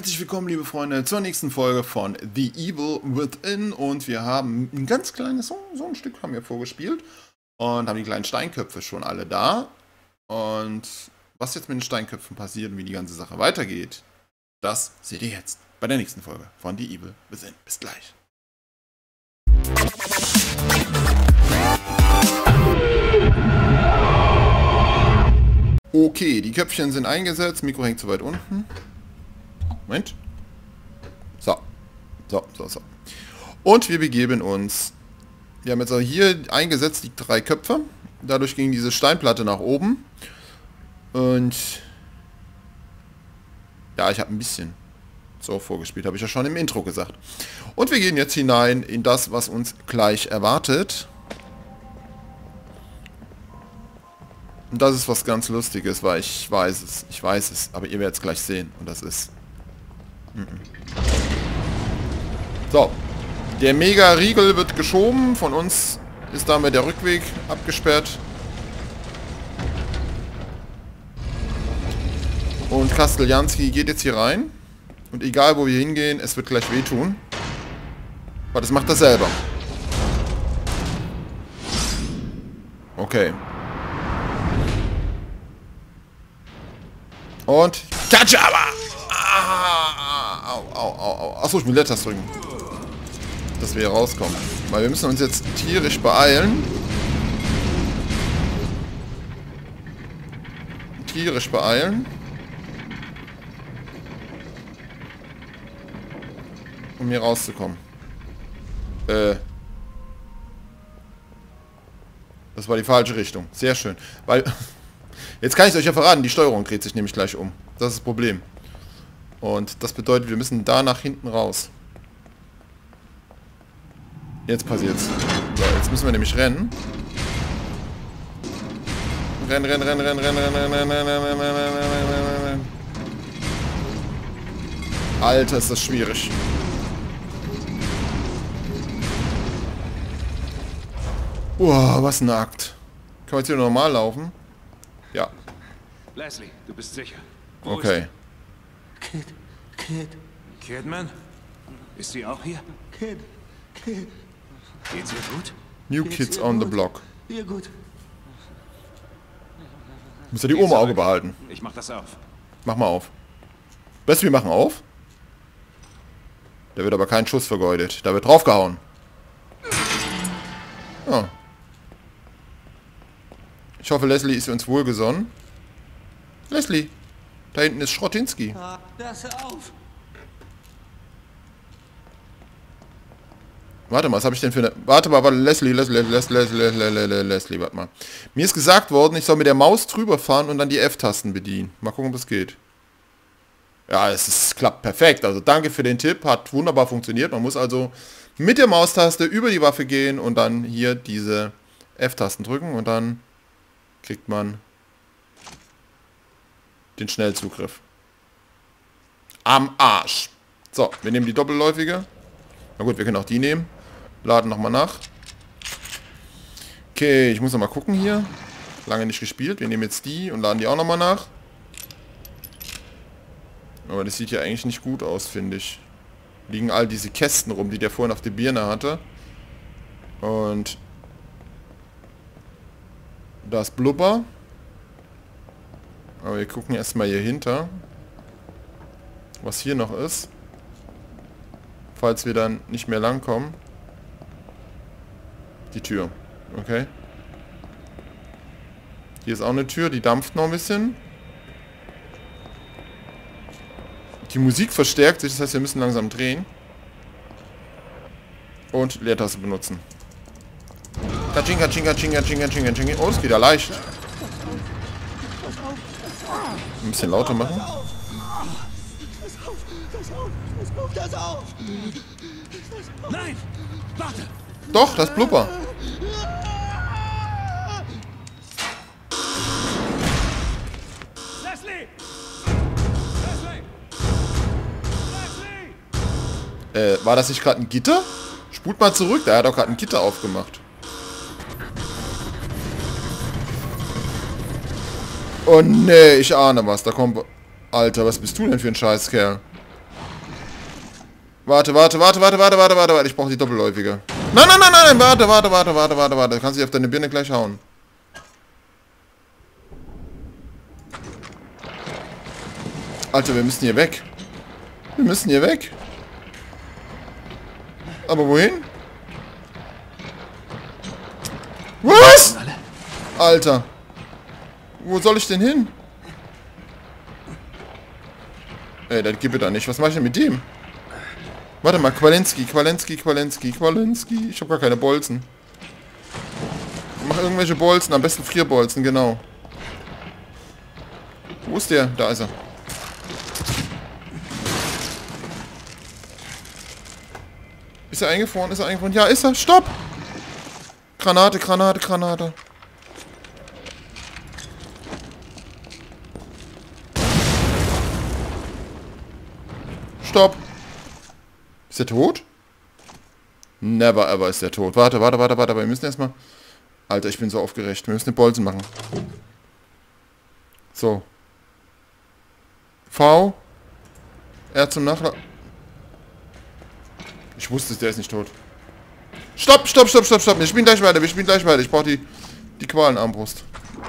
Herzlich willkommen, liebe Freunde, zur nächsten Folge von The Evil Within. Und wir haben ein ganz kleines, so ein Stück haben wir vorgespielt. Und haben die kleinen Steinköpfe schon alle da. Und was jetzt mit den Steinköpfen passiert und wie die ganze Sache weitergeht, das seht ihr jetzt bei der nächsten Folge von The Evil Within. Bis gleich. Okay, die Köpfchen sind eingesetzt. Mikro hängt zu weit unten. Moment. So. Und wir begeben uns. Wir haben jetzt auch hier eingesetzt die 3 Köpfe. Dadurch ging diese Steinplatte nach oben. Und ja, ich habe ein bisschen so vorgespielt, habe ich ja schon im Intro gesagt. Und wir gehen jetzt hinein in das, was uns gleich erwartet. Und das ist was ganz Lustiges, weil ich weiß es, aber ihr werdet es gleich sehen. Und das ist... So, der Mega-Riegel wird geschoben, von uns ist damit der Rückweg abgesperrt. Und Kasteljanski geht jetzt hier rein. Und egal wo wir hingehen, es wird gleich wehtun. Aber das macht er selber. Okay. Und... Kachaba! Achso, ich will Letters drücken. Dass wir hier rauskommen. Weil wir müssen uns jetzt tierisch beeilen. Um hier rauszukommen. Das war die falsche Richtung. Sehr schön. Weil... Jetzt kann ich es euch ja verraten, die Steuerung dreht sich nämlich gleich um. Das ist das Problem. Und das bedeutet, wir müssen da nach hinten raus. Jetzt passiert's. So, jetzt müssen wir nämlich rennen. Rennen. Alter, ist das schwierig. Was ein Akt. Kann man jetzt hier normal laufen? Ja. Leslie, du bist sicher. Okay. Kidman? Ist sie auch hier? Kid. Geht's ihr gut? New Kids on the Block. Ihr gut. Muss ja die Oma Auge behalten. Ich mach das auf. Mach mal auf. Best, wir machen auf. Da wird aber kein Schuss vergeudet. Da wird draufgehauen. Oh. Ich hoffe, Leslie ist uns wohlgesonnen. Leslie, da hinten ist Schrottinski. Lass auf. Warte mal, was habe ich denn für eine... Warte mal, Leslie, warte mal. Mir ist gesagt worden, ich soll mit der Maus drüber fahren und dann die F-Tasten bedienen. Mal gucken, ob es geht. Ja, klappt perfekt. Also danke für den Tipp, hat wunderbar funktioniert. Man muss also mit der Maustaste über die Waffe gehen und dann hier diese F-Tasten drücken und dann kriegt man den Schnellzugriff. Am Arsch. So, wir nehmen die doppelläufige. Na gut, wir können auch die nehmen. Laden nochmal nach. Okay, ich muss nochmal gucken hier. Lange nicht gespielt. Wir nehmen jetzt die und laden die auch nochmal nach. Aber das sieht ja eigentlich nicht gut aus, finde ich. Liegen all diese Kästen rum, die der vorhin auf der Birne hatte. Und da ist Blubber. Aber wir gucken erstmal hier hinter. Was hier noch ist. Falls wir dann nicht mehr langkommen. Die Tür. Okay. Hier ist auch eine Tür, die dampft noch ein bisschen. Die Musik verstärkt sich, das heißt, wir müssen langsam drehen. Und Leertaste benutzen. Katsching. Oh, es geht ja leicht. Ein bisschen lauter machen. Das auf. Nein! Warte! Doch, das Blubber. Leslie! War das nicht gerade ein Gitter? Spult mal zurück, da hat doch gerade ein Gitter aufgemacht. Oh nee, ich ahne was. Da kommt... Alter, was bist du denn für ein Scheißkerl? Warte. Ich brauche die doppelläufige. Nein. Warte. Du kannst dich auf deine Birne gleich hauen. Alter, wir müssen hier weg. Aber wohin? Was? Alter. Wo soll ich denn hin? Ey, das gibt es da nicht. Was mache ich denn mit dem? Warte mal, Kwalenski. Ich habe gar keine Bolzen. Ich mache irgendwelche Bolzen, am besten Frierbolzen, genau. Wo ist der? Da ist er. Ist er eingefroren? Ja, ist er. Stopp! Granate. Stopp! Ist der tot? Never ever ist der tot. Warte. Wir müssen erstmal... Alter, ich bin so aufgeregt. Wir müssen den Bolzen machen. So. V. R zum Nachladen. Ich wusste es, der ist nicht tot. Stopp. Wir spielen gleich weiter. Ich brauche die Qualenarmbrust.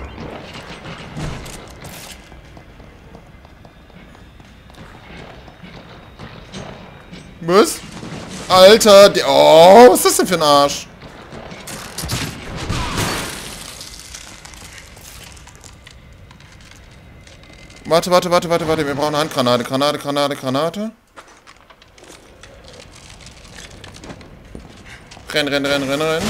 Was? Alter, oh, was ist das denn für ein Arsch? Warte. Wir brauchen eine Handgranate. Granate. Renn.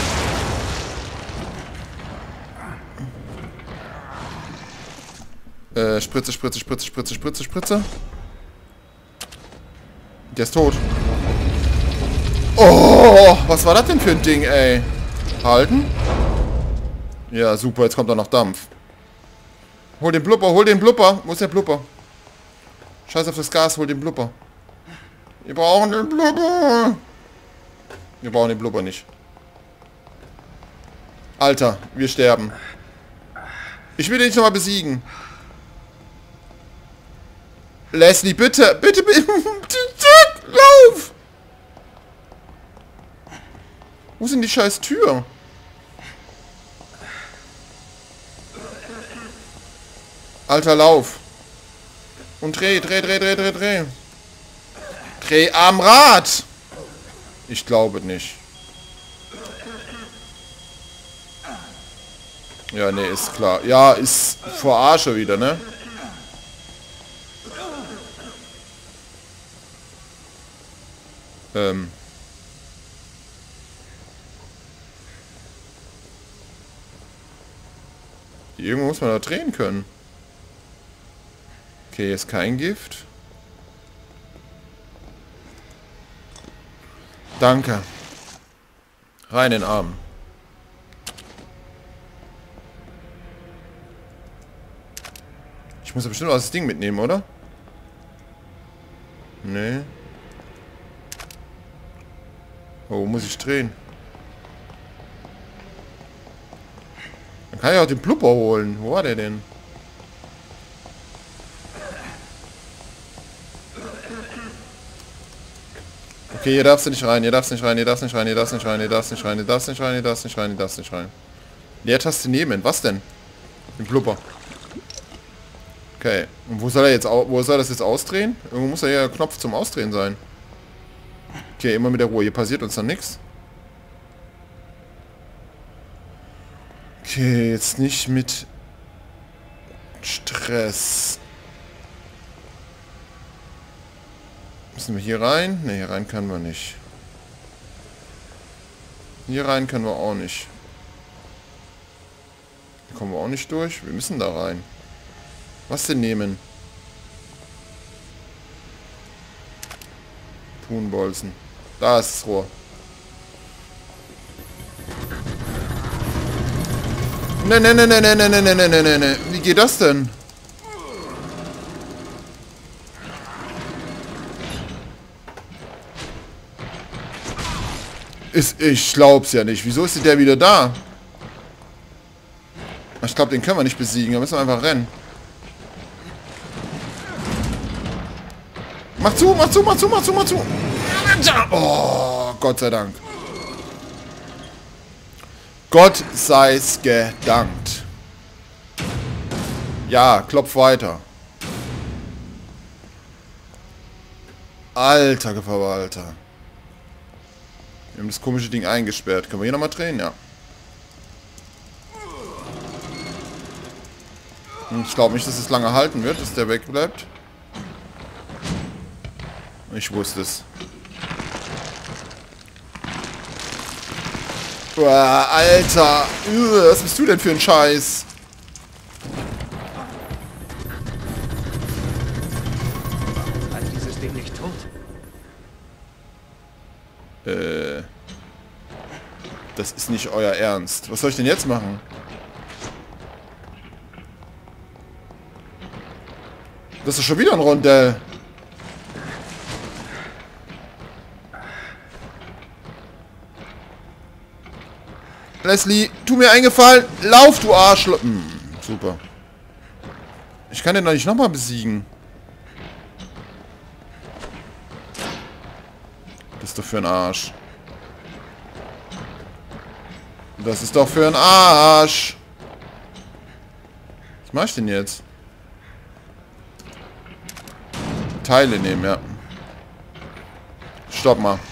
Spritze. Der ist tot. Oh, was war das denn für ein Ding, ey? Halten? Ja, super, jetzt kommt da noch Dampf. Hol den Blubber. Wo ist der Blubber? Scheiß auf das Gas, hol den Blubber. Wir brauchen den Blubber. Wir brauchen den Blubber nicht. Alter, wir sterben. Ich will den nicht nochmal besiegen. Leslie, bitte. Lauf! Wo sind die scheiß Tür? Alter, lauf. Und dreh. Dreh am Rad. Ich glaube nicht. Ja, nee, ist klar. Ja, ist vor Arsche wieder, ne? Irgendwo muss man da drehen können. Okay, jetzt kein Gift. Danke. Rein in den Arm. Ich muss ja bestimmt auch das Ding mitnehmen, oder? Nee. Oh, wo muss ich drehen? Dann kann ich auch den Blubber holen. Wo war der denn? Okay, hier darfst du nicht rein, Leertaste nehmen. Was denn? Den Blubber. Okay. Und wo soll das jetzt ausdrehen? Irgendwo muss ja hier ein Knopf zum Ausdrehen sein. Okay, immer mit der Ruhe. Hier passiert uns dann nichts. Okay, jetzt nicht mit Stress. Müssen wir hier rein? Ne, hier rein können wir nicht. Hier rein können wir auch nicht. Hier kommen wir auch nicht durch. Wir müssen da rein. Was denn nehmen? Thunbolzen. Da ist das Rohr. Ne. Wie geht das denn? Ich glaub's ja nicht. Wieso ist der wieder da? Ich glaube, den können wir nicht besiegen. Da müssen wir einfach rennen. Mach zu, mach zu, mach zu, mach zu, mach zu. Oh, Gott sei Dank. Gott sei's gedankt. Ja, klopf weiter. Alter Verwalter. Wir haben das komische Ding eingesperrt. Können wir hier nochmal drehen? Ja. Ich glaube nicht, dass es lange halten wird, dass der wegbleibt. Ich wusste es. Boah, Alter. Was bist du denn für ein Scheiß? Hat dieses Ding nicht tot? Das ist nicht euer Ernst. Was soll ich denn jetzt machen? Das ist schon wieder ein Rondell. Leslie, tu mir einen Gefallen. Lauf, du Arschloch. Super. Ich kann den doch nicht nochmal besiegen. Das ist doch für ein Arsch. Das ist doch für ein Arsch. Was mach ich denn jetzt? Teile nehmen, ja. Stopp mal.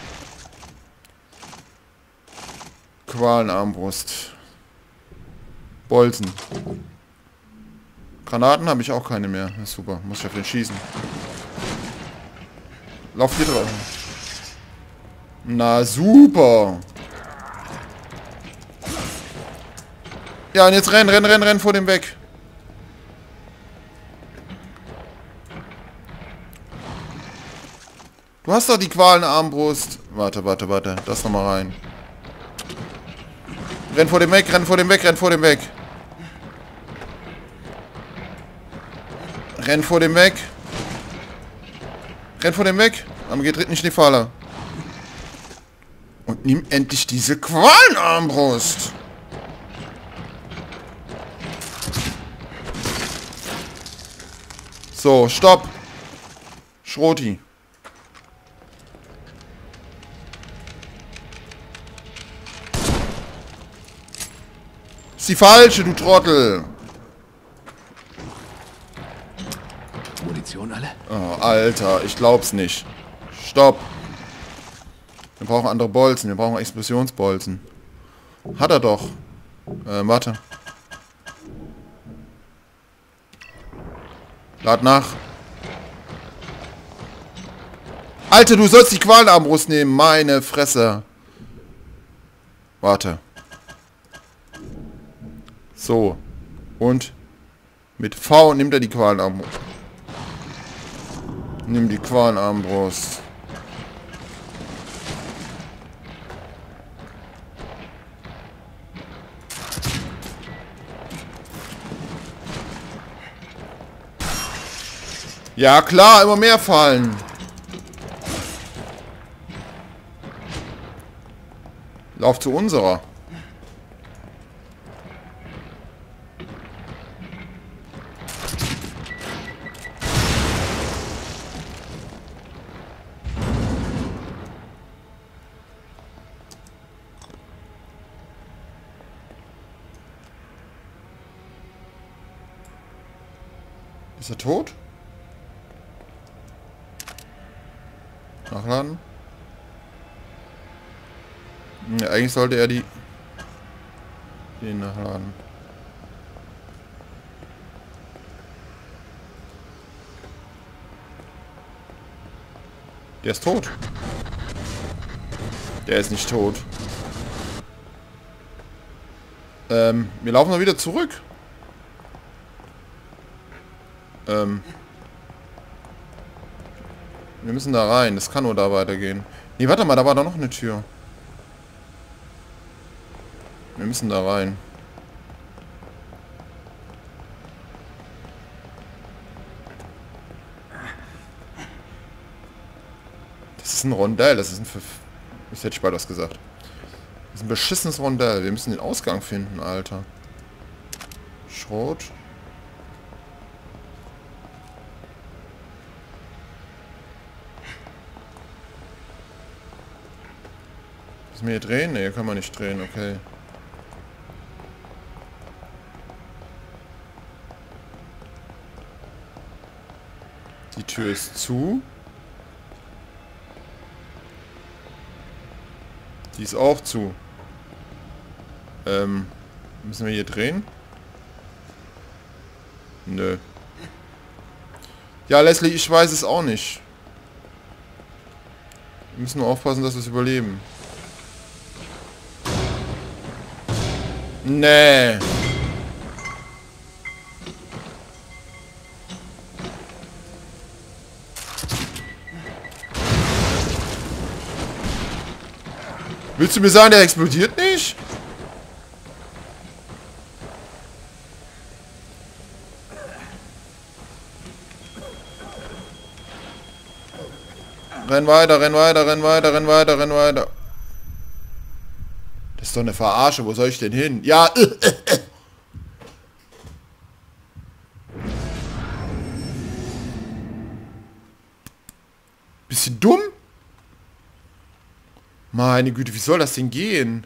Qualenarmbrust. Bolzen. Granaten habe ich auch keine mehr. Ja, super, muss ich auf den schießen. Lauf hier drauf. Na super. Ja, und jetzt renn vor dem weg. Du hast doch die Qualenarmbrust. Warte. Das nochmal rein. Renn vor dem weg. Renn vor dem weg. Renn vor dem weg. Aber geht nicht in die Falle. Und nimm endlich diese Qualenarmbrust. So, stopp. Schroti. Ist die falsche, du Trottel. Munition alle? Oh, Alter, ich glaub's nicht. Stopp. Wir brauchen andere Bolzen. Wir brauchen Explosionsbolzen. Hat er doch. Warte. Lad nach. Alter, du sollst die Qualenarmbrust nehmen. Meine Fresse. Warte. So. Und mit V nimmt er die Qualenarmbrust. Nimm die Qualenarmbrust. Ja klar, immer mehr fallen. Lauf zu unserer. Ist er tot? Nachladen. Ja, eigentlich sollte er den nachladen. Der ist tot. Der ist nicht tot. Wir laufen mal wieder zurück. Wir müssen da rein. Das kann nur da weitergehen. Nee, warte mal, da war doch noch eine Tür. Wir müssen da rein. Das ist ein Rondell. Das ist ein... Das hätte ich bald was gesagt. Das ist ein beschissenes Rondell. Wir müssen den Ausgang finden, Alter. Schrot. Müssen wir hier drehen? Ne, hier können wir nicht drehen, okay. Die Tür ist zu. Die ist auch zu. Müssen wir hier drehen? Nö. Ja, Leslie, ich weiß es auch nicht. Wir müssen nur aufpassen, dass wir es überleben. Nee. Willst du mir sagen, der explodiert nicht? Renn weiter, renn weiter, renn weiter, renn weiter, renn weiter. Das ist doch eine Verarsche. Wo soll ich denn hin? Ja. Bisschen dumm? Meine Güte, wie soll das denn gehen?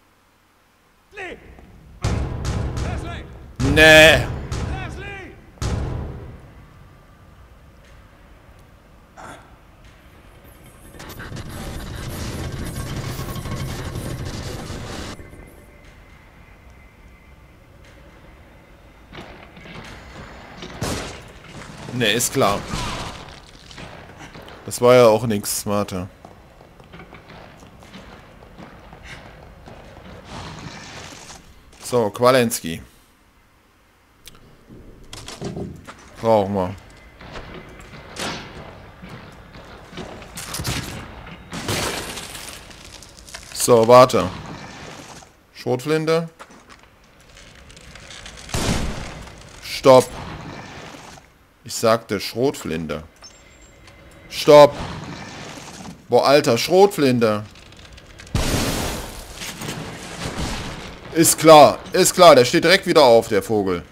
Nee. Ne, ist klar. Das war ja auch nichts smarter. So, Kawalensky. Brauchen wir. So, warte. Schrotflinte. Stopp. Ich sagte Schrotflinte. Stopp. Boah, Alter, Schrotflinte. Ist klar, der steht direkt wieder auf, der Vogel.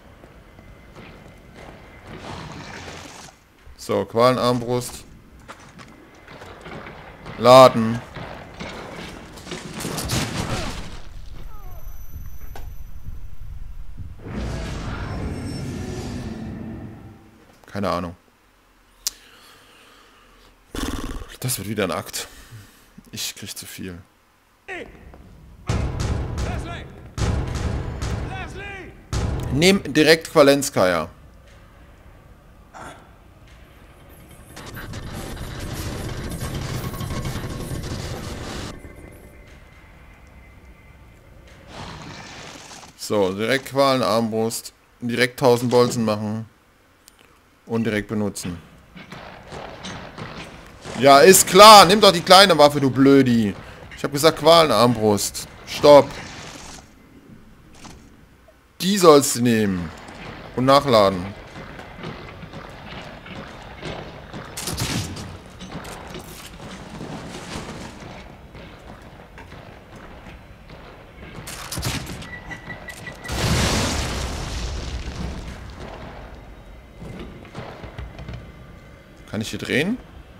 So, Qualenarmbrust. Laden. Keine Ahnung. Das wird wieder ein Akt. Ich krieg zu viel. Nehm direkt Kwalenskaya. So, direkt Qualenarmbrust. Direkt 1000 Bolzen machen. Und direkt benutzen. Ja, ist klar. Nimm doch die kleine Waffe, du Blödi. Ich habe gesagt Qualenarmbrust. Stopp. Die sollst du nehmen. Und nachladen. Kann ich hier drehen?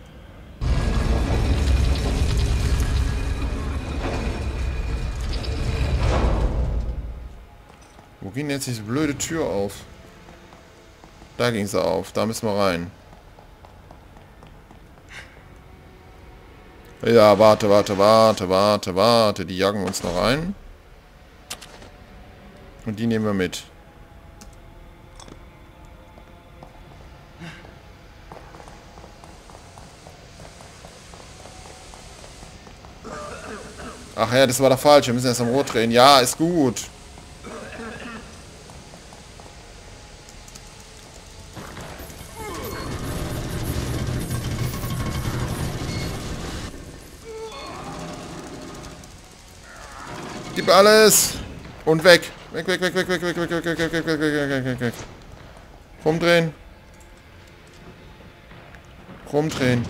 Wo ging jetzt diese blöde Tür auf? Da ging sie auf. Da müssen wir rein. Ja, warte. Die jagen uns noch ein. Und die nehmen wir mit. Ach ja, das war doch falsch. Wir müssen erst am Rot drehen. Ja, ist gut. Gib alles. Und weg. Weg. Rumdrehen. Rumdrehen.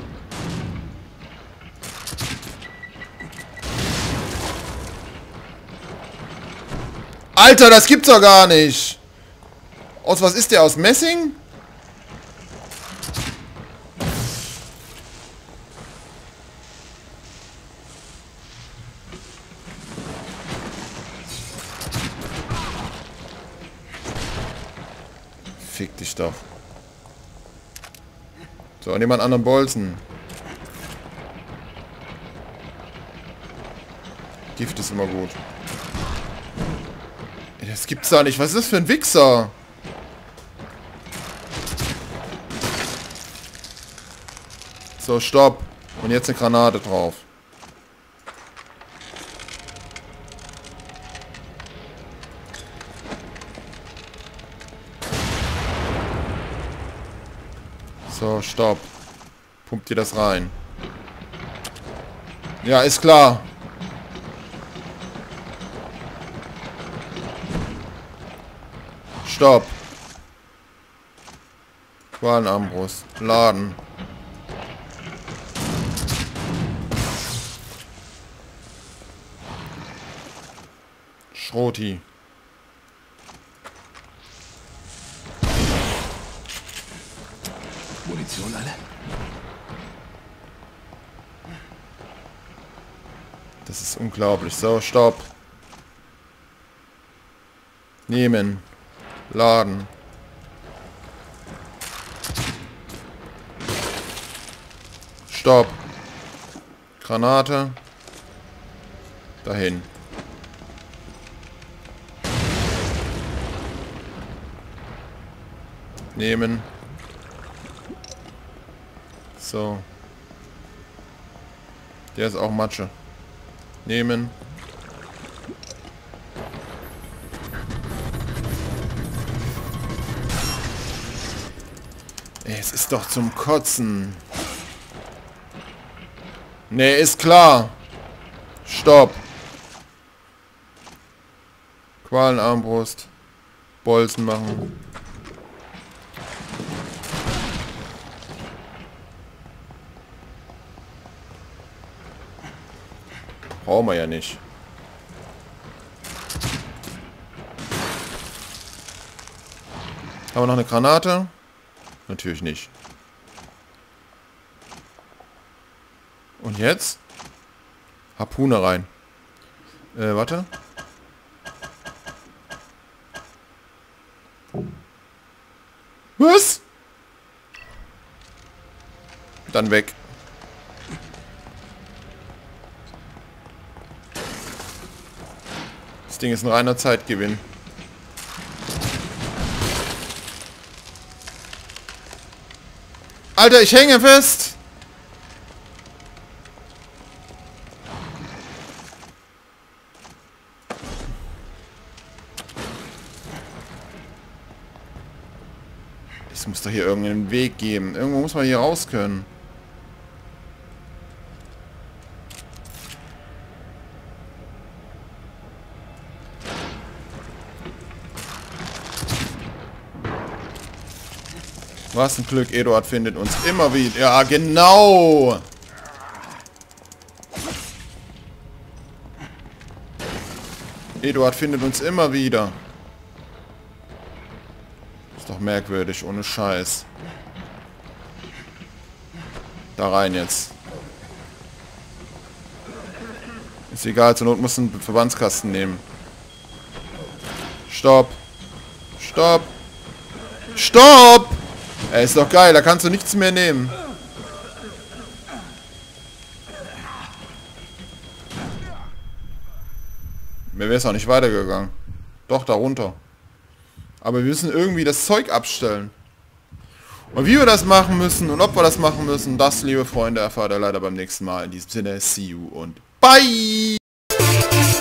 Alter, das gibt's doch gar nicht. Aus was ist der? Aus Messing? Fick dich doch. So, und jemand anderen Bolzen. Gift ist immer gut. Das gibt's da nicht. Was ist das für ein Wichser? So, stopp. Und jetzt eine Granate drauf. So, stopp. Pumpt ihr das rein. Ja, ist klar. Stopp. Qualenarmbrust. Laden. Schroti. Munition alle? Das ist unglaublich. So, stopp. Nehmen. Laden. Stopp. Granate. Dahin. Nehmen. So. Der ist auch Matsche. Nehmen. Ey, es ist doch zum Kotzen. Nee, ist klar. Stopp. Qualenarmbrust. Bolzen machen. Brauchen wir ja nicht. Haben wir noch eine Granate? Natürlich nicht. Und jetzt? Harpune rein. Warte. Was? Dann weg. Das Ding ist ein reiner Zeitgewinn. Alter, ich hänge fest! Es muss doch hier irgendeinen Weg geben. Irgendwo muss man hier raus können. Was ein Glück, Eduard findet uns immer wieder. Ja, genau! Eduard findet uns immer wieder. Ist doch merkwürdig, ohne Scheiß. Da rein jetzt. Ist egal, zur Not muss ein Verbandskasten nehmen. Stopp! Stopp! Stopp! Ey, ist doch geil, da kannst du nichts mehr nehmen. Mir wäre es auch nicht weitergegangen. Doch, da runter. Aber wir müssen irgendwie das Zeug abstellen. Und wie wir das machen müssen und ob wir das machen müssen, das, liebe Freunde, erfahrt ihr leider beim nächsten Mal. In diesem Sinne, see you und bye!